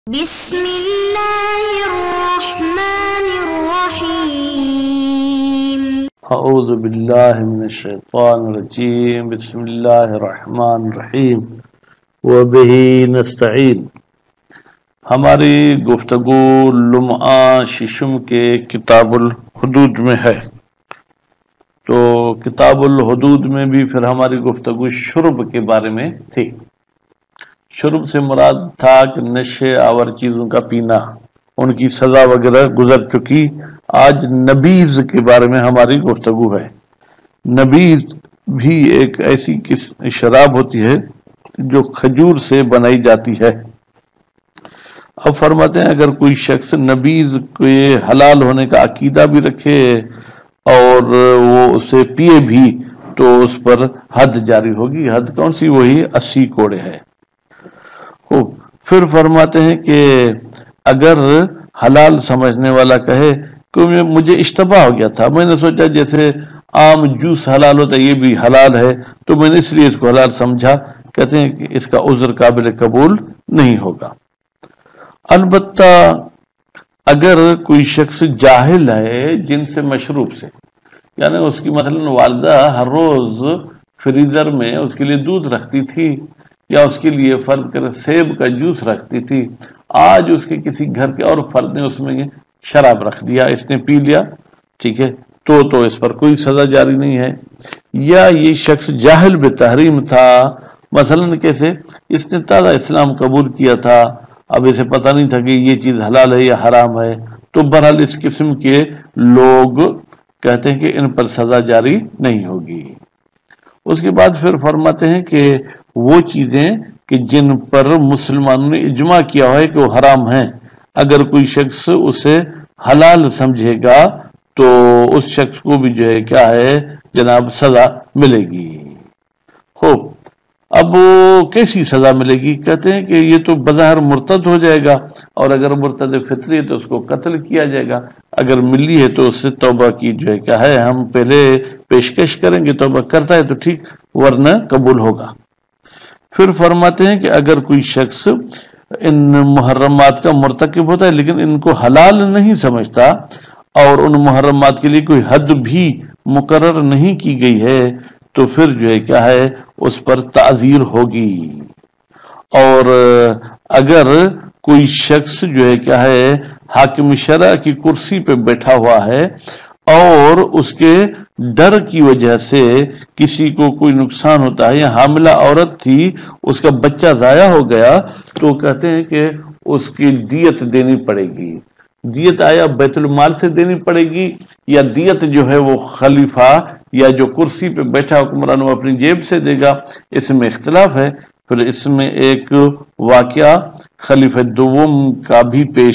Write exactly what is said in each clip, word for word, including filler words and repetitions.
بسم اللہ الرحمن الرحیم اعوذ باللہ من الشیطان الرجیم بسم اللہ الرحمن الرحیم وبہ نستعین۔ ہماری گفتگو لمعہ ششم کے کتاب الحدود میں ہے، تو کتاب الحدود میں بھی پھر ہماری گفتگو شرب کے بارے میں تھی۔ شرب سے مراد تھا کہ نشے آور چیزوں کا پینا، ان کی سزا وغیرہ گزر چکی۔ آج نبیذ کے بارے میں ہماری گفتگو ہے۔ نبیذ بھی ایک ایسی شراب ہوتی ہے جو کھجور سے بنائی جاتی ہے۔ اب فرماتے ہیں اگر کوئی شخص نبیذ کے حلال ہونے کا عقیدہ بھی رکھے اور وہ اسے پیے بھی تو اس پر حد جاری ہوگی۔ حد کون سی؟ وہی اسی کوڑے ہے۔ پھر فرماتے ہیں کہ اگر حلال سمجھنے والا کہے کہ مجھے اشتباہ ہو گیا تھا، میں نے سوچا جیسے عام جوس حلال ہوتا ہے یہ بھی حلال ہے تو میں نے اس لیے اس کو حلال سمجھا، کہتے ہیں کہ اس کا عذر قابل قبول نہیں ہوگا۔ البتہ اگر کوئی شخص جاہل ہے جن سے مشروب سے، یعنی اس کی مثلا والدہ ہر روز فریزر میں اس کے لیے دودھ رکھتی تھی یا اس کے لیے فرض کر سیب کا جوس رکھتی تھی، آج اس کے کسی گھر کے اور فرد نے اس میں شراب رکھ دیا، اس نے پی لیا، ٹھیک ہے، تو تو اس پر کوئی سزا جاری نہیں ہے۔ یا یہ شخص جاہل بتحریم تھا، مثلا کیسے اس نے تازہ اسلام قبول کیا تھا، اب اسے پتہ نہیں تھا کہ یہ چیز حلال ہے یا حرام ہے، تو بہرحال اس قسم کے لوگ کہتے ہیں کہ ان پر سزا جاری نہیں ہوگی۔ اس کے بعد پھر فرماتے ہیں کہ وہ چیزیں کہ جن پر مسلمانوں نے اجماع کیا ہے کہ وہ حرام ہیں، اگر کوئی شخص اسے حلال سمجھے گا تو اس شخص کو بھی جو ہے کیا ہے جناب سزا ملے گی۔ خوب، اب وہ کیسی سزا ملے گی؟ کہتے ہیں کہ یہ تو بظاہر مرتد ہو جائے گا، اور اگر مرتد فطری ہے تو اس کو قتل کیا جائے گا، اگر ملی ہے تو اس سے توبہ کی جو ہے کیا ہے ہم پہلے پیشکش کریں گے، توبہ کرتا ہے تو ٹھیک، ورنہ قبول ہوگا۔ پھر فرماتے ہیں کہ اگر کوئی شخص ان محرمات کا مرتکب ہوتا ہے لیکن ان کو حلال نہیں سمجھتا اور ان محرمات کے لیے کوئی حد بھی مقرر نہیں کی گئی ہے تو پھر جو ہے کیا ہے اس پر تعزیر ہوگی۔ اور اگر کوئی شخص جو ہے کیا ہے حاکم شرع کی کرسی پہ بیٹھا ہوا ہے اور اس کے ڈر کی وجہ سے کسی کو کوئی نقصان ہوتا ہے، یا حاملہ عورت تھی اس کا بچہ ضائع ہو گیا تو کہتے ہیں کہ اس کی دیت دینی پڑے گی۔ دیت آیا بیت المال سے دینی پڑے گی یا دیت جو ہے وہ خلیفہ یا جو کرسی پہ بیٹھا حکمران وہ اپنی جیب سے دے گا، اس میں اختلاف ہے۔ پھر اس میں ایک واقعہ خلیفہ دوم کا بھی پیش،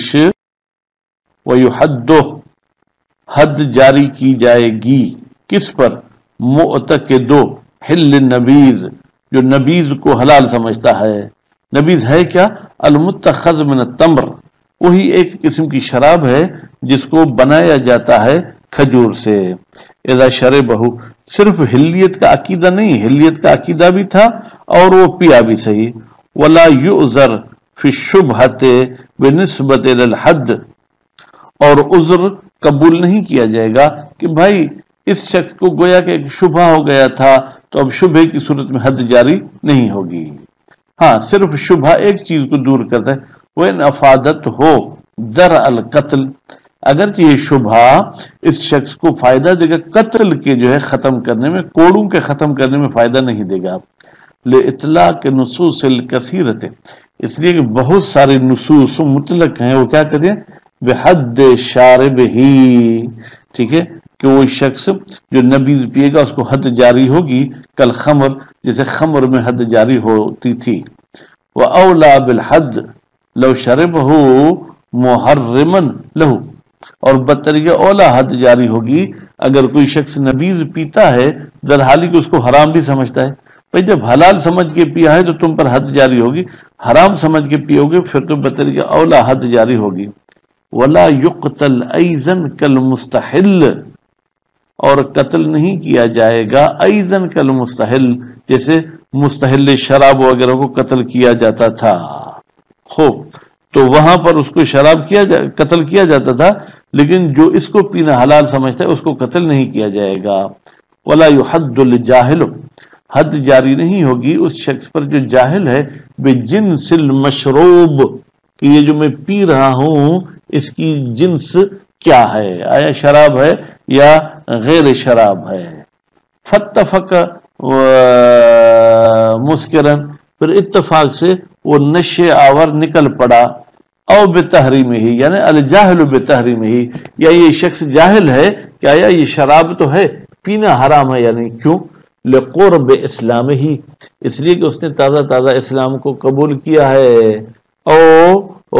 وَيُحَدُّ حد جاری کی جائے گی کس پر؟ معتقدو حل نبیذ، جو نبیذ کو حلال سمجھتا ہے۔ نبیذ ہے کیا؟ المتخذ من التمر، وہی ایک قسم کی شراب ہے جس کو بنایا جاتا ہے کھجور سے۔ اذا شربہ، صرف حلیت کا عقیدہ نہیں، حلیت کا عقیدہ بھی تھا اور وہ پیا بھی صحیح۔ ولا یعذر فی الشبہۃ بنسبۃ الی الحد، اور عذر قبول نہیں کیا جائے گا کہ بھائی اس شخص کو گویا کہ ایک شبہ ہو گیا تھا تو اب شبہ کی صورت میں حد جاری نہیں ہوگی۔ ہاں، صرف شبہ ایک چیز کو دور کرتا ہے، وَإِنْ افادت ہو درء القتل، اگرچہ یہ شبہ اس شخص کو فائدہ دے گا قتل کے جو ہے ختم کرنے میں، کوڑوں کے ختم کرنے میں فائدہ نہیں دے گا۔ لِإِطْلَاقِ نُصُوصِ الْكَثِيرَةِ، اس لیے کہ بہت سارے نصوص مطلق ہیں، وہ کیا کہتے ہیں بحد شاربہ، ٹھیک ہے، کہ وہ شخص جو نبیذ پیے گا اس کو حد جاری ہوگی، کل خمر، جیسے خمر میں حد جاری ہوتی تھی۔ وَأَوْلَى بِالْحَدِّ لَوْ شَرِبَهُ مُحَرِّمًا لَهُ، اور بدطریقہ اولا حد جاری ہوگی اگر کوئی شخص نبیذ پیتا ہے در حالی کہ اس کو حرام بھی سمجھتا ہے۔ بھئی جب حلال سمجھ کے پیا ہے تو تم پر حد جاری ہوگی، حرام سمجھ کے پیو گے پھر تو بدطریقہ اولا حد جاری ہوگی۔ وَلَا يُقْتَلْ أَيْضًا كَالْمُسْتَحِلِّ، اور قتل نہیں کیا جائے گا ایضاً کالمستحل، جیسے مستحل شراب وغیرہ کو قتل کیا جاتا تھا۔ خوب، تو وہاں پر اس کو شراب کیا جا قتل کیا جاتا تھا، لیکن جو اس کو پینا حلال سمجھتا ہے اس کو قتل نہیں کیا جائے گا۔ ولا يحد الجاہل، حد جاری نہیں ہوگی اس شخص پر جو جاہل ہے بجنس المشروب، کہ یہ جو میں پی رہا ہوں اس کی جنس کیا ہے، آیا شراب ہے یا غیر شراب ہے۔ فتفق مسکرن، پھر اتفاق سے وہ نشے آور نکل پڑا، او بتحریم ہی، یعنی الجاہل بتحریم ہی، یا یہ شخص جاہل ہے کہ آیا یہ شراب تو ہے پینا حرام ہے، یعنی کیوں؟ لقرب اسلام ہی، اس لیے کہ اس نے تازہ تازہ اسلام کو قبول کیا ہے، او, او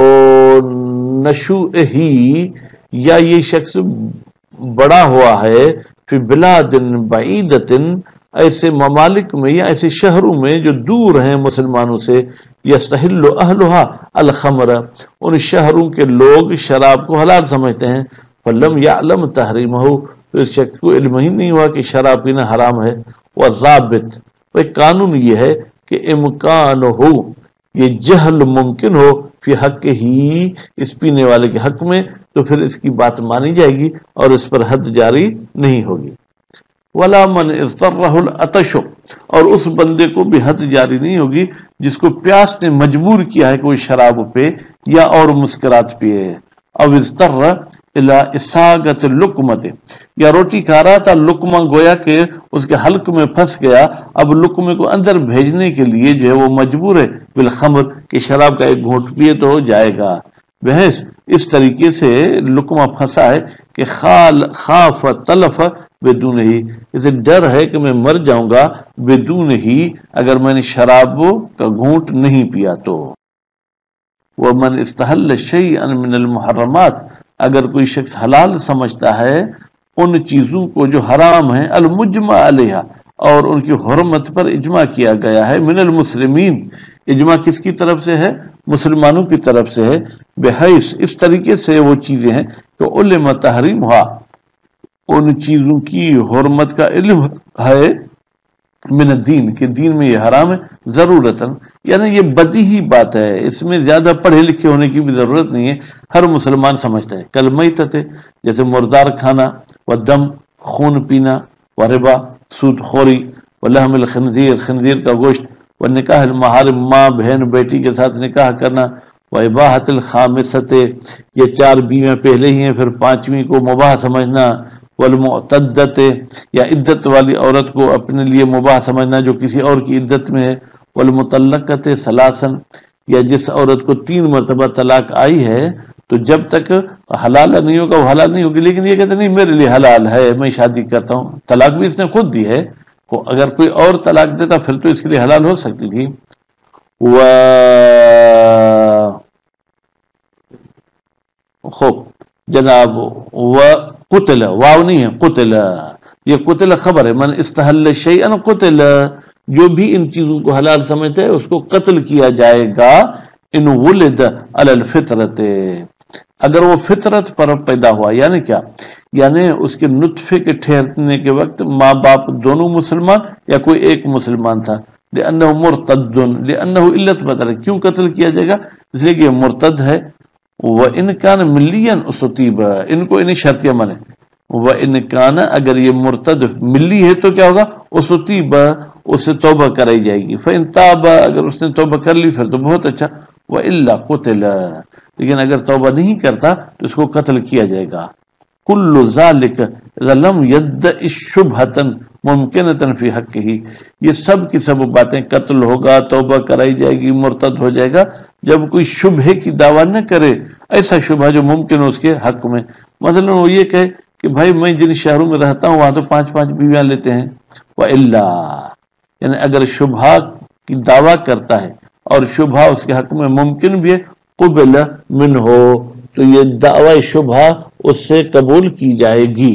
نشو ہی، یا یہ شخص بڑا ہوا ہے فی بلاد بعیدت، ایسے ممالک میں یا ایسے شہروں میں جو دور ہیں مسلمانوں سے، یستحل اہلھا الخمر، ان شہروں کے لوگ شراب کو حلال سمجھتے ہیں، فلم یعلم تحریمہ، تو اس شخص کو علم ہی نہیں ہوا کہ شراب پینا حرام ہے۔ وضابط، وہ قانون یہ ہے کہ امکان ہو، یہ جہل ممکن ہو فی حق ہی، اس پینے والے کے حق میں، تو پھر اس کی بات مانی جائے گی اور اس پر حد جاری نہیں ہوگی۔ ولا من اضطرہ العطش، اور اس بندے کو بھی حد جاری نہیں ہوگی جس کو پیاس نے مجبور کیا ہے کہ وہ شراب پہ یا اور مسکرات پیے، او اضطر الی اساغت اللقمۃ، یا روٹی کھا رہا تھا، لقمہ گویا کہ اس کے حلق میں پھنس گیا، اب لقمے کو اندر بھیجنے کے لیے جو ہے وہ مجبور ہے بالخمر، کہ شراب کا ایک گھونٹ پیے تو ہو جائے گا۔ بحث اس طریقے سے لقمہ پھنسا ہے کہ خال خاف تلف بدون ہی، اسے ڈر ہے کہ میں مر جاؤں گا بدون ہی، اگر میں نے شراب کا گھونٹ نہیں پیا تو۔ ومن استحل شیئا من المحرمات، اگر کوئی شخص حلال سمجھتا ہے ان چیزوں کو جو حرام ہیں، المجمع علیہا، اور ان کی حرمت پر اجماع کیا گیا ہے، من المسلمین، اجماع کس کی طرف سے ہے؟ مسلمانوں کی طرف سے ہے، بحیث اس طریقے سے وہ چیزیں ہیں کہ علم تحریمھا، ان چیزوں کی حرمت کا علم ہے، من الدین، کہ دین میں یہ حرام ہے، ضرورتاً، یعنی یہ بدیہی بات ہے، اس میں زیادہ پڑھے لکھے ہونے کی بھی ضرورت نہیں ہے، ہر مسلمان سمجھتا ہے۔ کلمیتت، جیسے مردار کھانا، ودم، خون پینا، وربا، سود خوری، ولحم الخنزیر، خنزیر کا گوشت، ونکاح المحارم، ماں بہن بیٹی کے ساتھ نکاح کرنا، واباحۃ الخامسۃ، یہ چار بیویاں پہلے ہی ہیں پھر پانچویں کو مباح سمجھنا، والمعتدت، یا عدت والی عورت کو اپنے لیے مباح سمجھنا جو کسی اور کی عدت میں ہے، والمطلقۃ ثلاثاً، یا جس عورت کو تین مرتبہ طلاق آئی ہے تو جب تک حلال نہیں ہوگا وہ حلال نہیں ہوگی، لیکن یہ کہتے نہیں میرے لیے حلال ہے، میں شادی کرتا ہوں، طلاق بھی اس نے خود دی ہے، اگر کوئی اور طلاق دیتا پھر تو اس کے لیے حلال ہو سکتی تھی۔ و خوب جناب، و قتل، واو نہیں ہے، قتل، یہ قتل خبر ہے، من استحل شیئا قتل، جو بھی ان چیزوں کو حلال سمجھتا ہے اس کو قتل کیا جائے گا، ان ولد علی الفطرت، اگر وہ فطرت پر پیدا ہوا، یعنی کیا؟ یعنی اس کے نطفے کے ٹھہرنے کے وقت ماں باپ دونوں مسلمان یا کوئی ایک مسلمان تھا، لأنہ مرتد، لأنہ علت بدل، کیوں قتل کیا جائے گا؟ اس لیے کہ یہ مرتد ہے، وَإِنْ كَانَ مِلِّيًا أُصْتِيبَ، ان کو انہیں شرطیہ مانے، وَإِنْ كَانَ، اگر یہ مرتد ملی ہے تو کیا ہوگا؟ أُصْتِيبَ، اس سے توبہ کرائی جائے گی، فَإِنْ تَابَ، اگر اس نے توبہ کر لی پھر تو بہت اچھا، وَإِلَّا قُتِلَ، لیکن اگر توبہ نہیں کرتا تو اس کو قتل کیا جائے گا۔ کل ذالک اذا لم یدع شبہۃ ممکنۃ فی حقہ، یہ سب کی سب باتیں، قتل ہوگا، توبہ کرائی جائے گی، مرتد ہو جائے گا، جب کوئی شبہ کی دعویٰ نہ کرے، ایسا شبہ جو ممکن ہو اس کے حق میں، مثلا وہ یہ کہے کہ بھائی میں جن شہروں میں رہتا ہوں وہاں تو پانچ پانچ بیویاں لیتے ہیں، وَإِلَّا، یعنی اگر شبہ کی دعویٰ کرتا ہے اور شبہ اس کے حق میں ممکن بھی ہے، قبل منہ، تو یہ دعوی شبہ اس سے قبول کی جائے گی۔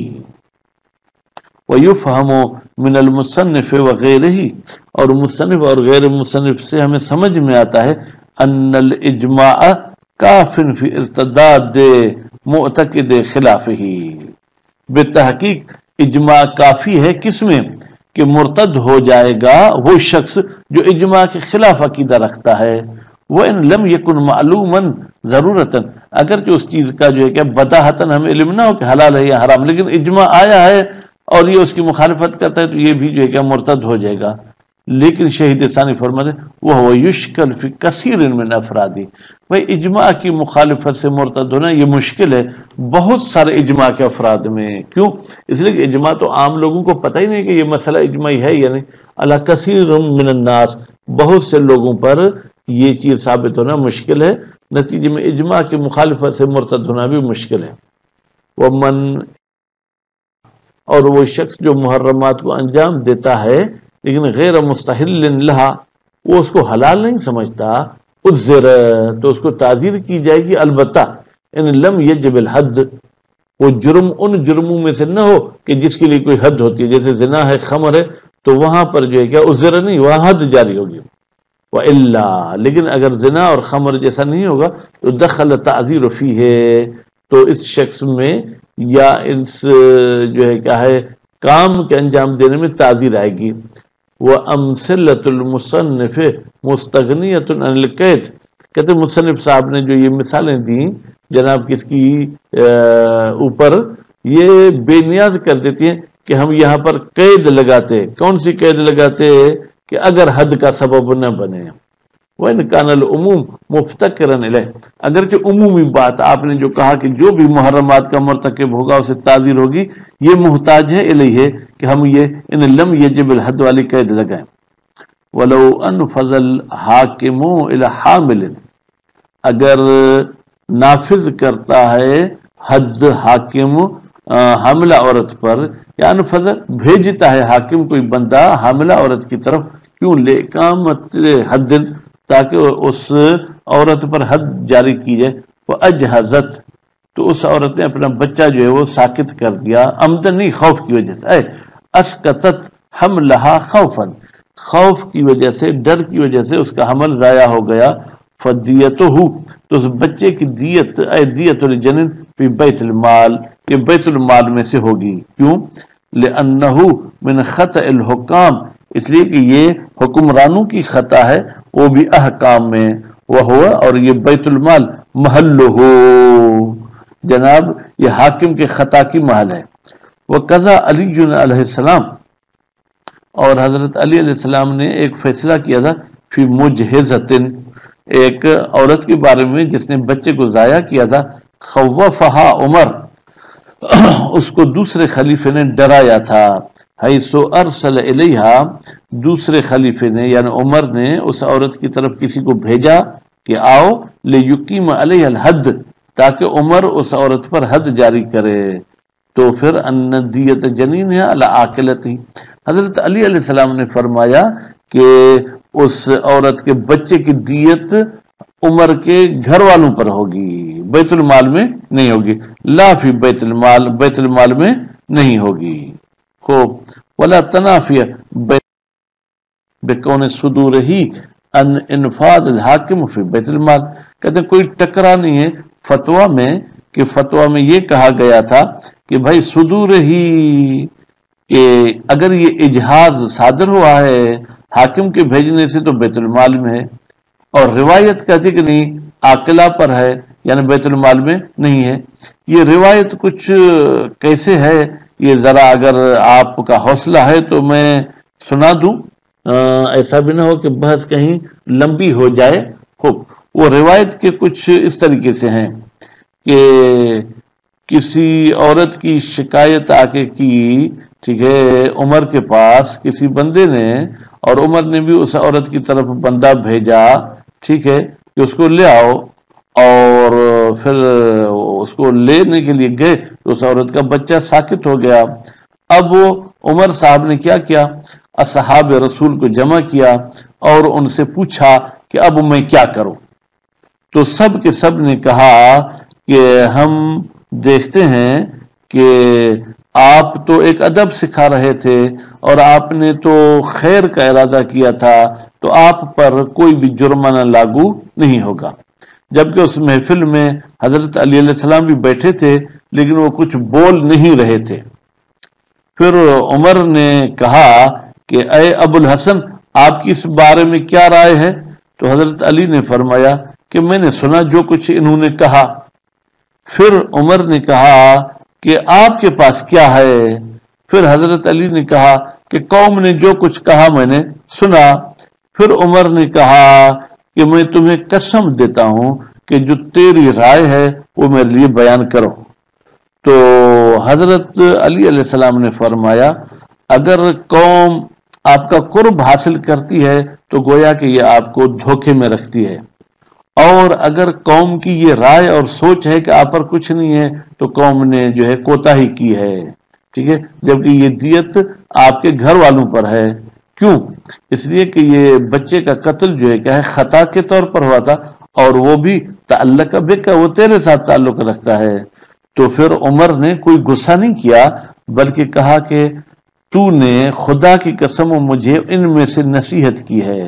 وَيُفْهَمُ مِنَ الْمُصَنِّفِ وَغَيْرِهِ، اور مصنف اور غیر مصنف سے ہمیں سمجھ میں آتا ہے، ان الاجماع کاف فی ارتداد معتقد خلافہ، بالتحقیق اجماع کافی ہے کس میں؟ کہ مرتد ہو جائے گا وہ شخص جو اجماع کے خلاف عقیدہ رکھتا ہے، وَإِن لَمْ يَكُنْ مَعْلُومًا ضرورتاً، اگرچہ اس چیز کا جو ہے کہ بداہتاً ہمیں علم نہ ہو کہ حلال ہے یا حرام، لیکن اجماع آیا ہے اور یہ اس کی مخالفت کرتا ہے تو یہ بھی جو ہے کہ مرتد ہو جائے گا۔ لیکن شہید ثانی فرماتے ہیں وَهُوَ يُشْكَلْ فِي كَثِيرٍ مِّنْ أَفْرَادِهِ، بھائی اجماع کی مخالفت سے مرتد ہونا یہ مشکل ہے بہت سارے اجماع کے افراد میں۔ کیوں؟ اس لیے کہ اجماع تو عام لوگوں کو پتہ ہی نہیں کہ یہ مسئلہ اجماعی ہے یا نہیں۔ عَلَى كَثِيرٍ مِّنَ النَّاسِ، بہت سے لوگوں پر یہ چیز ثابت ہونا مشکل ہے، نتیجے میں اجماع کی مخالفت سے مرتد ہونا بھی مشکل ہے۔ وَمَن، اور وہ شخص جو محرمات کو انجام دیتا ہے لیکن غیر مستحل لہا، وہ اس کو حلال نہیں سمجھتا، عذر، تو اس کو تعزیر کی جائے گی، البتہ ان لم یجب الحد، وہ جرم ان جرموں میں سے نہ ہو کہ جس کے لیے کوئی حد ہوتی ہے، جیسے زنا ہے، خمر ہے، تو وہاں پر جو ہے کیا عذر نہیں، وہاں حد جاری ہوگی۔ وَإِلَّا، لیکن اگر زنا اور خمر جیسا نہیں ہوگا تو دخل تعزیر فیہ، تو اس شخص میں یا اس جو ہے کیا ہے کام کے انجام دینے میں تعزیر آئے گی۔ وَأَمْثِلَةُ الْمُصَنِّفِ مُسْتَغْنِيَةٌ عَنِ الْقَيْدِ، کہتے ہیں مصنف صاحب نے جو یہ مثالیں دیں جناب کس کی اوپر، یہ بے نیاز کر دیتی ہیں کہ ہم یہاں پر قید لگاتے۔ کون سی قید لگاتے؟ کہ اگر حد کا سبب نہ بنے۔ وَإِنْ كَانَ الْعُمُومُ مُفْتَقِرًا إِلَيْهِ، اگرچہ عمومی بات آپ نے جو کہا کہ جو بھی محرمات کا مرتکب ہوگا اسے تعزیر ہوگی، یہ محتاج ہے الیہ کہ ہم یہ ان لم یجب الحد والی قید لگائیں۔ وَلَوْ أَنْفَذَ الْحَاكِمُ إِلَى حَامِلٍ، اگر نافذ کرتا ہے حد حاکم حاملہ عورت پر، یا انفذ بھیجتا ہے حاکم کوئی بندہ حاملہ عورت کی طرف، کیوں؟ لِإِقَامَةِ حد، تاکہ اس عورت پر حد جاری کی جائے۔ وَأَجْهَزَتْ، تو اس عورت نے اپنا بچہ جو ہے وہ ساکت کر دیا، عمدن نہیں، خوف کی وجہ سے، اے اسکتت حملہا خوفا، خوف کی وجہ سے، ڈر کی وجہ سے اس کا حمل ضائع ہو گیا۔ فدیتہ، تو اس بچے کی دیت، اے دیت الجنین فی بیت المال، یہ بیت المال میں سے ہوگی۔ کیوں؟ لأنہ من خطأ الحکام، اس لیے کہ یہ حکمرانوں کی خطا ہے، وہ بھی احکام میں، وہ اور یہ بیت المال محلہ، جناب یہ حاکم کے خطا کی محل ہے۔ وقضا علی علیہ السلام، اور حضرت علی علیہ السلام نے ایک فیصلہ کیا تھا فی مجہزۃ، ایک عورت کے بارے میں جس نے بچے کو ضائع کیا تھا، خوفہا عمر، اس کو دوسرے خلیفے نے ڈرایا تھا، حیث ارسل الیہا، دوسرے خلیفے نے یعنی عمر نے اس عورت کی طرف کسی کو بھیجا کہ آؤ لیقیم علیہ الحد، تاکہ عمر اس عورت پر حد جاری کرے۔ تو پھر ان دیت جنین علی عاقلتی، حضرت علی علیہ السلام نے فرمایا کہ اس عورت کے بچے کی دیت عمر کے گھر والوں پر ہوگی، بیت المال میں نہیں ہوگی، لا فی بیت المال، بیت المال میں نہیں ہوگی۔ خوب، ولا تنافی بکون صدور ہی ان انفاذ الحاکم فی بیت المال، کہتے ہیں کوئی ٹکرا نہیں ہے فتویٰ میں، کہ فتویٰ میں یہ کہا گیا تھا کہ بھائی صدور ہی، کہ اگر یہ اجہاز صادر ہوا ہے حاکم کے بھیجنے سے تو بیت المال میں ہے، اور روایت کہتی کہ نہیں عاقلہ پر ہے یعنی بیت المال میں نہیں ہے۔ یہ روایت کچھ کیسے ہے، یہ ذرا اگر آپ کا حوصلہ ہے تو میں سنا دوں، ایسا بھی نہ ہو کہ بحث کہیں لمبی ہو جائے۔ خوب، وہ روایت کے کچھ اس طریقے سے ہیں کہ کسی عورت کی شکایت آ کے کی، ٹھیک ہے، عمر کے پاس کسی بندے نے، اور عمر نے بھی اس عورت کی طرف بندہ بھیجا، ٹھیک ہے، کہ اس کو لے آؤ، اور پھر اس کو لینے کے لیے گئے تو اس عورت کا بچہ ساکت ہو گیا۔ اب وہ عمر صاحب نے کیا کیا، اصحاب رسول کو جمع کیا اور ان سے پوچھا کہ اب میں کیا کروں؟ تو سب کے سب نے کہا کہ ہم دیکھتے ہیں کہ آپ تو ایک ادب سکھا رہے تھے اور آپ نے تو خیر کا ارادہ کیا تھا، تو آپ پر کوئی بھی جرمانہ لاگو نہیں ہوگا۔ جبکہ اس محفل میں حضرت علی علیہ السلام بھی بیٹھے تھے لیکن وہ کچھ بول نہیں رہے تھے۔ پھر عمر نے کہا کہ اے ابو الحسن، آپ کی اس بارے میں کیا رائے ہے؟ تو حضرت علی نے فرمایا کہ میں نے سنا جو کچھ انہوں نے کہا۔ پھر عمر نے کہا کہ آپ کے پاس کیا ہے؟ پھر حضرت علی نے کہا کہ قوم نے جو کچھ کہا میں نے سنا۔ پھر عمر نے کہا کہ میں تمہیں قسم دیتا ہوں کہ جو تیری رائے ہے وہ میرے لیے بیان کرو۔ تو حضرت علی علیہ السلام نے فرمایا اگر قوم آپ کا قرب حاصل کرتی ہے تو گویا کہ یہ آپ کو دھوکے میں رکھتی ہے، اور اگر قوم کی یہ رائے اور سوچ ہے کہ آپ پر کچھ نہیں ہے تو قوم نے جو ہے کوتاہی کی ہے، ٹھیک ہے، جبکہ یہ دیت آپ کے گھر والوں پر ہے۔ کیوں؟ اس لیے کہ یہ بچے کا قتل جو ہے کیا ہے خطا کے طور پر ہوا تھا، اور وہ بھی تعلق بک، وہ تیرے ساتھ تعلق رکھتا ہے۔ تو پھر عمر نے کوئی غصہ نہیں کیا بلکہ کہا کہ تو نے خدا کی قسم مجھے ان میں سے نصیحت کی ہے،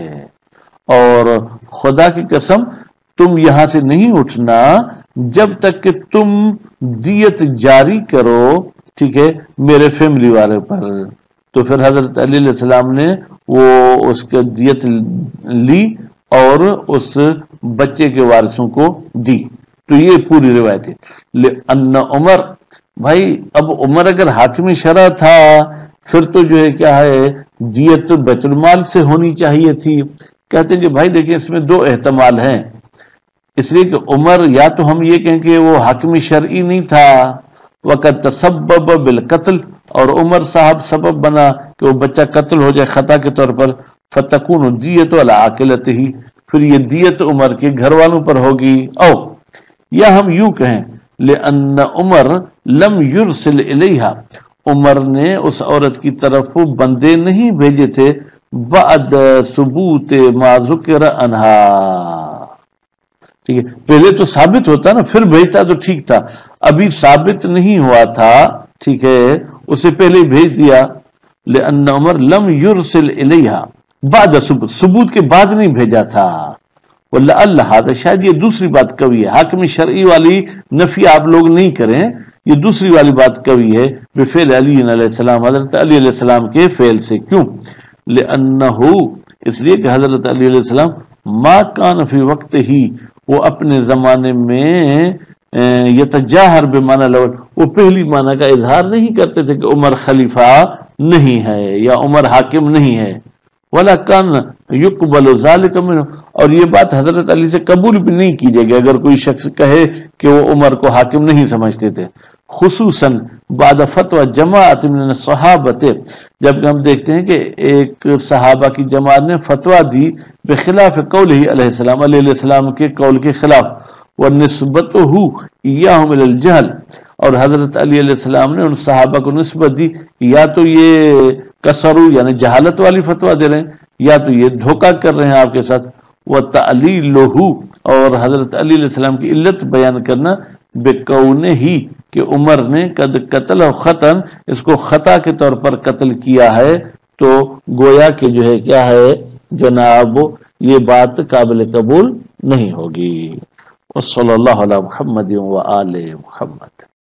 اور خدا کی قسم تم یہاں سے نہیں اٹھنا جب تک کہ تم دیت جاری کرو، ٹھیک ہے، میرے فیملی والے پر۔ تو پھر حضرت علی علیہ السلام نے وہ اس کا دیت لی اور اس بچے کے وارثوں کو دی۔ تو یہ پوری روایت ہے۔ لأن عمر، بھائی اب عمر اگر حاکم شرع تھا پھر تو جو ہے کیا ہے دیت بیت المال سے ہونی چاہیے تھی۔ کہتے ہیں کہ بھائی دیکھیں اس میں دو احتمال ہیں، اس لیے کہ عمر یا تو ہم یہ کہیں کہ وہ حاکم شرعی نہیں تھا، وقت تسبب بالقتل، اور عمر صاحب سبب بنا کہ وہ بچہ قتل ہو جائے خطا کے طور پر، فتکون الدیت علی عاقلتہ، پھر یہ دیت عمر کے گھر والوں پر ہوگی۔ او یا ہم یوں کہیں لأن عمر لم یرسل الیہا، عمر نے اس عورت کی طرف بندے نہیں بھیجے تھے بعد ثبوت ما ذکر عنہا، ٹھیک ہے، پہلے تو ثابت ہوتا نا پھر بھیجتا تو ٹھیک تھا، ابھی ثابت نہیں ہوا تھا، ٹھیک ہے، اسے پہلے ہی بھیج دیا۔ لأن عمر لم یرسل الیہا بعد ثبوت، ثبوت کے بعد نہیں بھیجا تھا۔ وَلَعَلَّ هَذَا، شاید یہ دوسری بات قوی ہے، حاکم شرعی والی نفی آپ لوگ نہیں کریں، یہ دوسری والی بات قوی ہے بفعل علی علیہ السلام، حضرت علی علیہ السلام کے فعل سے۔ کیوں؟ لأنه، اس لیے کہ حضرت علی علیہ السلام ما کان فی وقت ہی، وہ اپنے زمانے میں یتجاہر بمعنی الاول، وہ پہلی معنی کا اظہار نہیں کرتے تھے کہ عمر خلیفہ نہیں ہے یا عمر حاکم نہیں ہے، ولا کان یقبل ذلک منہ، اور یہ بات حضرت علی سے قبول بھی نہیں کی جائے گی اگر کوئی شخص کہے کہ وہ عمر کو حاکم نہیں سمجھتے تھے، خصوصاً بعد فتوی جماعت من الصحابہ، جب ہم دیکھتے ہیں کہ ایک صحابہ کی جماعت نے فتویٰ دی بخلاف قولہ علیہ السلام، علیہ السلام کے قول کے خلاف، ونسبتہ ایاہم الی الجہل، اور حضرت علی علیہ السلام نے ان صحابہ کو نسبت دی یا تو یہ کسرو یعنی جہالت والی فتویٰ دے رہے ہیں یا تو یہ دھوکہ کر رہے ہیں آپ کے ساتھ، وتعلیلہ، اور حضرت علی علیہ السلام کی علت بیان کرنا بکونہ ہی، کہ عمر نے قد قتل و خطن، اس کو خطا کے طور پر قتل کیا ہے، تو گویا کہ جو ہے کیا ہے جناب یہ بات قابل قبول نہیں ہوگی۔ وصلی اللہ علی محمد و آل محمد۔